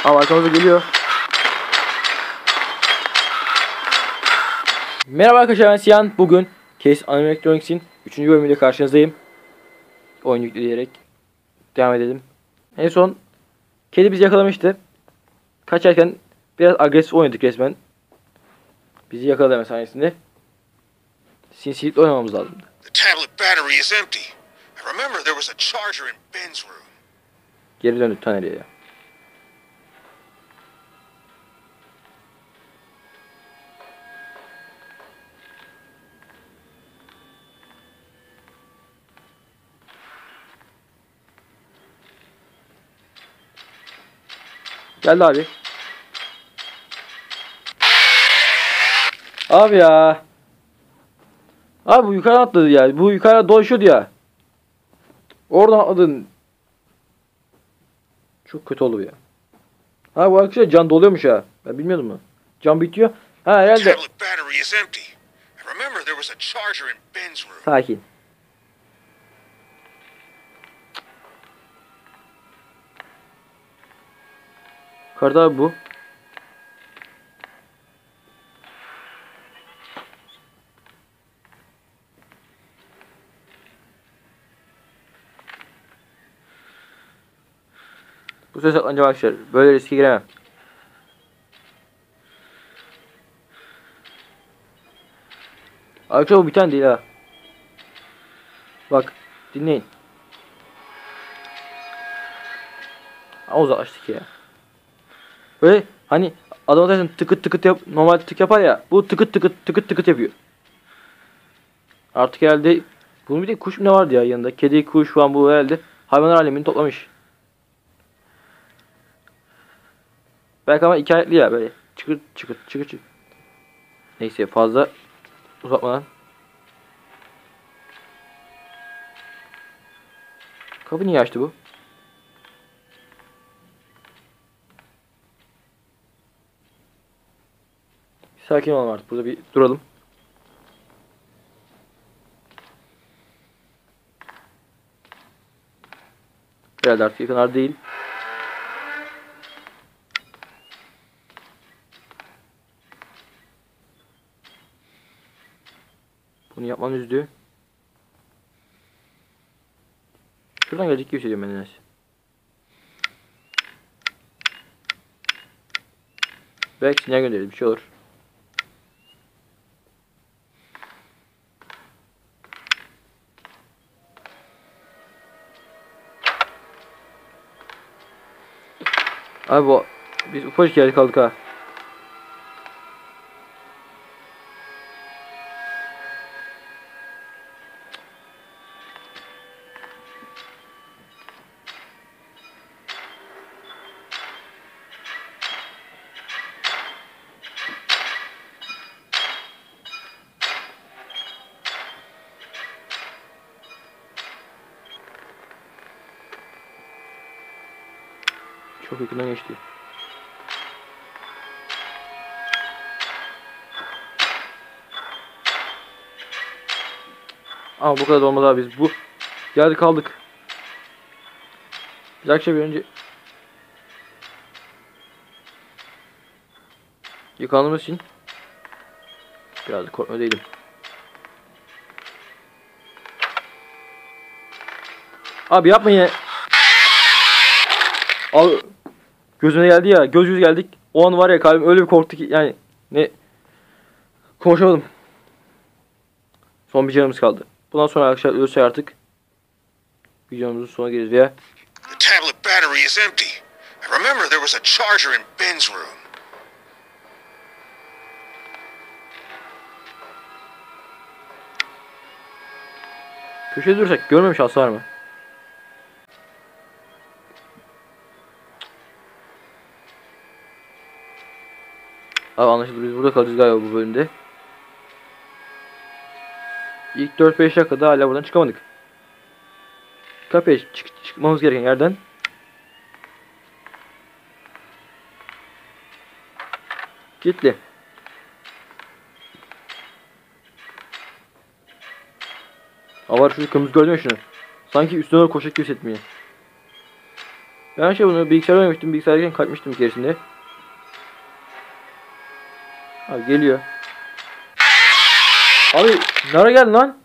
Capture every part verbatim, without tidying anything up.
Ama arkamıza geliyor. Merhaba arkadaşlar, ben Siyan. Bugün Case Animatronics'in üçüncü bölümüyle karşınızdayım. Oyun yükleyerek devam edelim. En son kedi bizi yakalamıştı. Kaçarken biraz agresif oynadık resmen. Bizi yakaladı hemen sayesinde. Sinsilikle oynamamız lazım. The tablet battery is empty. I remember there was a charger in Ben's room. Geri döndük Taner'e ya. Geldi abi. Abi ya. Abi bu yukarı atladı ya. Bu yukarı dolaşıyordu ya. Oradan atladın. Çok kötü oldu bu ya. Ha bu arkadaşlar can doluyormuş ha. Ben bilmiyordum mu? Can bitiyor. Ha The herhalde. tablet battery is empty. I remember there was a charger in Ben's room. Sakin. Yukarıda abi bu. Bu söz saklanacağım arkadaşlar. Böyle riske giremem. Arkadaşlar bu bir tane değil ha. Bak dinleyin. Aa, uzaklaştık ya. Böyle hani adam zaten tıkıt tıkıt yap, normal tık yapar ya. Bu tıkıt tıkıt tıkıt tıkıt yapıyor. Artık herhalde bunun bir de kuş mu ne vardı ya yanında? Kedi, kuş falan bu herhalde hayvanlar alemini toplamış. Belki ama iki ayaklı ya böyle. Çıkır çıkır çıkır çıkır. Neyse fazla uzatmadan. Kapı niye açtı bu? Sakin olalım artık. Burada bir duralım. Herhalde artık yakınlar değil. Bunu yapmam üzdü. Şuradan gelecek gibi hissediyorum ben nedense. Belki sinyal gönderelim, bir şey olur. Abi bu biz ufacık yerde kaldık ha. Çok yakından geçti. Ama bu kadar da olmaz abi, biz bu yerde kaldık. Bir dakika bir önce yıkandığımız için biraz korkma değilim. Abi yapmayın ya. Abi gözüme geldi ya, göz yüz geldik. O an var ya, kalbim öyle bir korktu ki yani ne konuşamadım. Son bir canımız kaldı. Bundan sonra arkadaşlar ölürse artık videomuzun sonuna geliriz veya The tablet battery is empty. I remember there was a charger in Ben's room. köşede durursak görmemiş şansı var mı? Abi anlaşıldı, biz burada kalacağız galiba bu bölümde. İlk dört beş dakikada hala buradan çıkamadık. Kapıya çık çıkmamız gereken yerden kilitli. Aa var, şu kırmızı gördün mü şunu? Sanki üstüne doğru koşacak gibi hissetmiyor. Ben şey bunu bilgisayar oynamıştım. Bilgisayarken kaçmıştım içerisinde. Abi geliyor. Abi nereye geldin lan?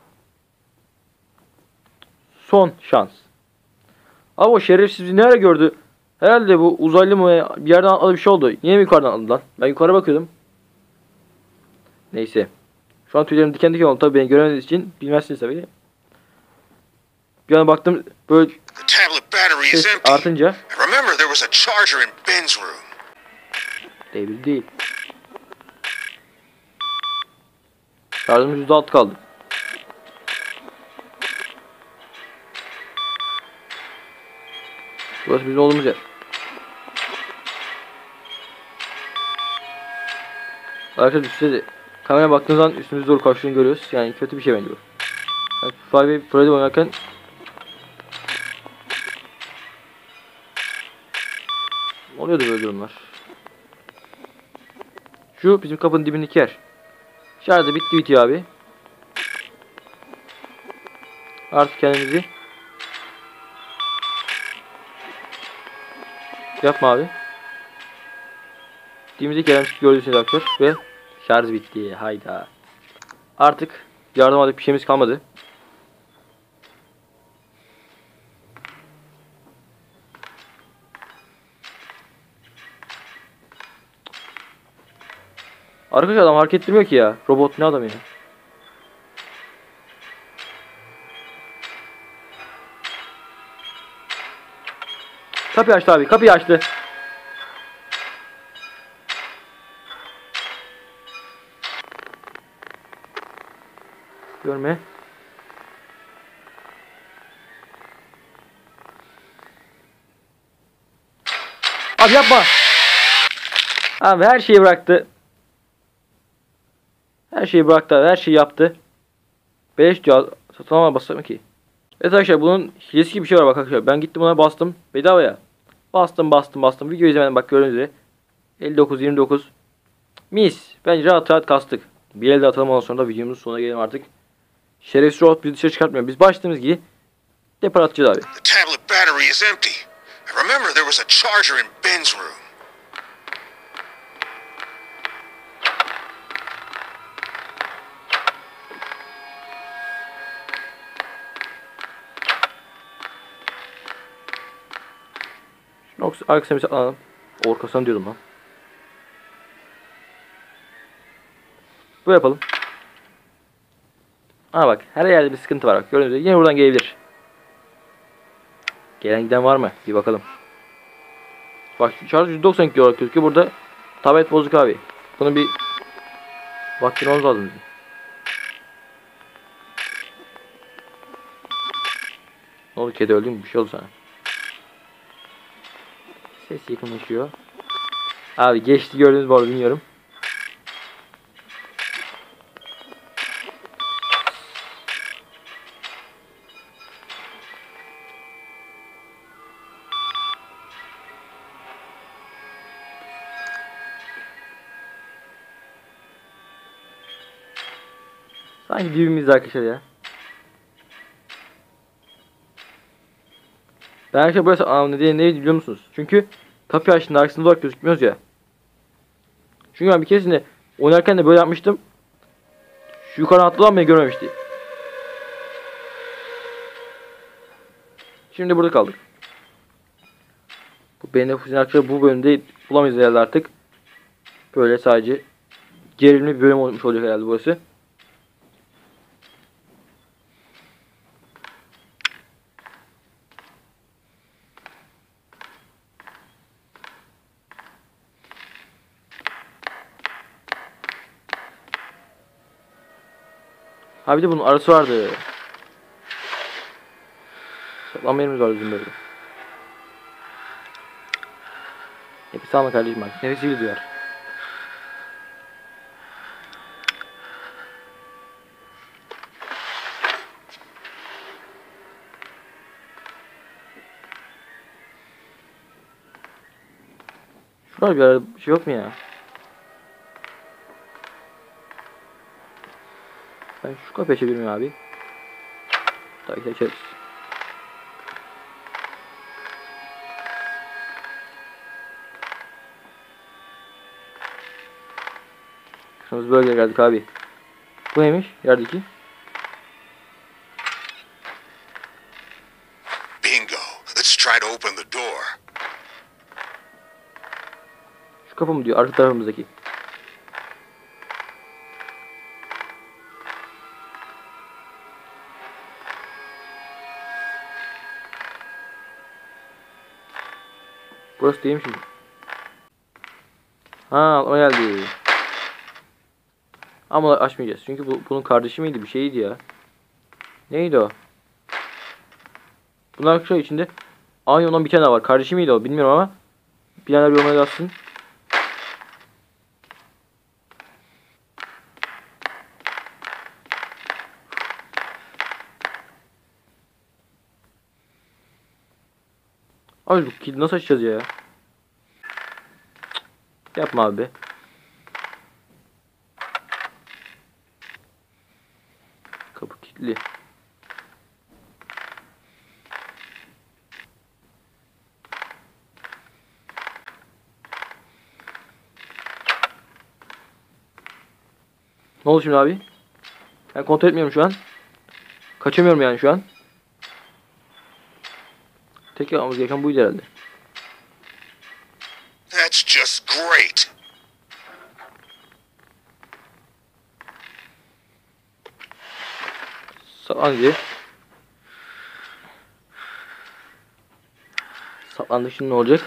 Son şans. Abi o şerefsiz bizi nereye gördü? Herhalde bu uzaylı mı bir yerden atladı, bir şey oldu. Yine mi yukarıdan atladı lan? Ben yukarı bakıyordum. Neyse. Şu an tüylerim diken diken oldu. Tabii beni göremediğiniz için bilmezsiniz tabii. Bir an baktım böyle The tablet battery is ses empty. artınca. And remember, there was a charger in Ben's room. Devil değil. Şarjımız yüzde altı kaldı. Burası bizim olduğumuz yer. Arkadaşlar üstte de kameraya baktığınız zaman üstümüzde doğru karşılığını görüyoruz. Yani kötü bir şey bence bu. Yani Five Nights at Freddy oynarken oluyordu böyle durumlar. Şu bizim kapının dibindeki yer. Şarjı bitti bitiyor abi. Artık kendimizi yapma abi. Dibimizdeki yerden gördüğünüz arkadaşlar ve şarj bitti. Hayda. Artık yardım alacak bir şeyimiz kalmadı. Arkadaşlar adam hareket ettirmiyor ki ya. Robot ne adam ya. Kapıyı açtı abi. Kapıyı açtı. Görme. Abi yapma. Abi her şeyi bıraktı. Her şeyi bıraktı. Her şeyi yaptı. Beleş diyor. Satın almaya basar mı ki? Evet arkadaşlar bunun hilesi gibi bir şey var bak arkadaşlar. Ben gittim ona bastım. Bedavaya. Bastım bastım bastım. Video izlemeden bak gördüğünüz üzere. elli dokuz yirmi dokuz. Mis. Bence rahat rahat kastık. Bir elde atalım ondan sonra da videomuzun sonuna gelelim artık. Şerefsiz robot bizi dışarı çıkartmıyor. Biz başladığımız gibi depar atacağız abi. The tablet battery is empty. And remember, there was a charger in Ben's room. Yoksa arkasına bir saklanalım. Orkasını diyordum lan. Bu yapalım. Aa bak her yerde bir sıkıntı var bak. Gördüğünüz gibi yine buradan gelebilir. Gelen giden var mı? Bir bakalım. Bak şarj yüz doksan iki olarak gözüküyor. Burada tablet bozuk abi. Bunu bir bakmamız lazım. Ne oldu, kedi öldü mü? Bir şey oldu sana. Ses yakınlaşıyor. Abi geçti, gördünüz bu arada, bilmiyorum. Sanki dibimizde arkadaşlar ya. Ben arkadaşlar burası aa, ne, ne biliyor musunuz? Çünkü kapı açtığında arkasında olarak gözükmüyoruz ya. Çünkü ben bir keresinde oynarken de böyle yapmıştım. Şu yukarı atlayan beni görmemişti. Şimdi burada kaldık. Bu benim nefesin arkadaşlar bu bölümde bulamayız herhalde artık. Böyle sadece gerilimli bir bölüm olmuş olacak herhalde burası. Ha bir de bunun arası vardı. Saklanma yerimiz vardı bizim böyle. Nefes alma kardeşim bak. Nefesi duyar. Şurada bir ara bir şey yok mu ya? Ben şu kapıyı açabilir miyim abi? Tabii ki açarız. Çıkışımız böyle geldik abi. Bu neymiş? Yerdeki. Bingo. Let's try to open the door. Şu kapı mı diyor? Arka tarafımızdaki. Burası değil mi şimdi? Ha, o geldi. Ama açmayacağız. Çünkü bu bunun kardeşi miydi? Bir şeydi ya. Neydi o? Bunlar arkadaşlar içinde aynı ondan bir tane daha var. Kardeşi miydi o? Bilmiyorum ama bilenler yorumlara yazsın. Abi bu kilidi nasıl açacağız ya? Cık, yapma abi. Kapı kilitli. Ne oldu şimdi abi? Ben kontrol etmiyorum şu an. Kaçamıyorum yani şu an. Tek yapmamız gereken buydu herhalde. That's just great. Saplandı. Saplandı, şimdi ne olacak?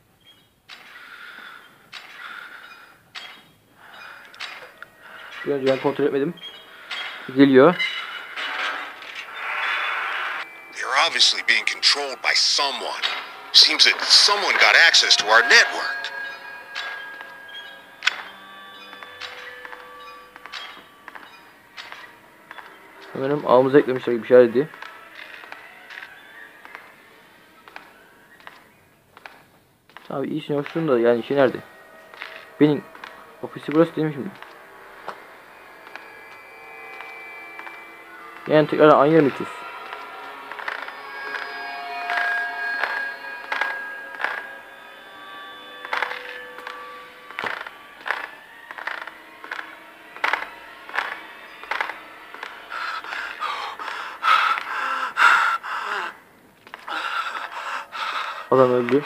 Bir önce ben kontrol etmedim. Geliyor. They're obviously being controlled by someone. Seems that someone got access to our network. Sanırım ağımıza eklemişler gibi bir şey dedi. Abi iyisin hoşsun da yani şey nerede? Benim ofisi burası değil mi şimdi? Yani tekrar aynı yere mi gideceğiz? Adam öldü.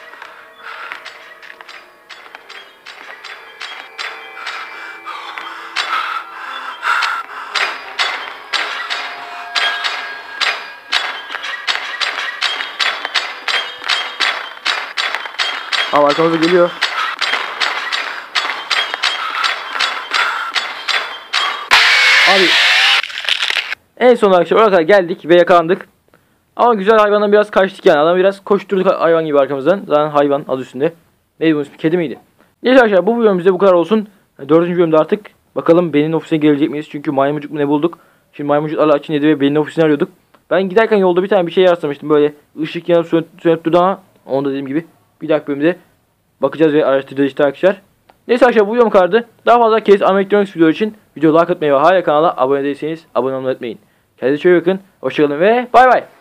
Abi arkamıza geliyor. Abi en son arkadaşlar oraya kadar geldik ve yakalandık. Ama güzel hayvandan biraz kaçtık yani. Adam biraz koşturduk hayvan gibi arkamızdan. Zaten hayvan adı üstünde. Neydi bunun ismi? Kedi miydi? Neyse arkadaşlar bu bölümümüzde bu kadar olsun. Dördüncü bölümde artık bakalım Ben'in ofisine gelecek miyiz? Çünkü maymuncuk mu ne bulduk? Şimdi maymuncuklarla açın dedi ve Ben'in ofisini arıyorduk. Ben giderken yolda bir tane bir şey rastlamıştım. Böyle ışık yanıp sönüp, sönüp durdu ama onu da dediğim gibi bir dahaki bölümde bakacağız ve araştıracağız işte arkadaşlar. Neyse arkadaşlar bu videom kadardı. Daha fazla kez Ameritronics video için video like atmayı ve hala kanala abone değilseniz abone olmayı unutmayın. Kendinize çok iyi bakın. Hoşçakalın ve bay bay.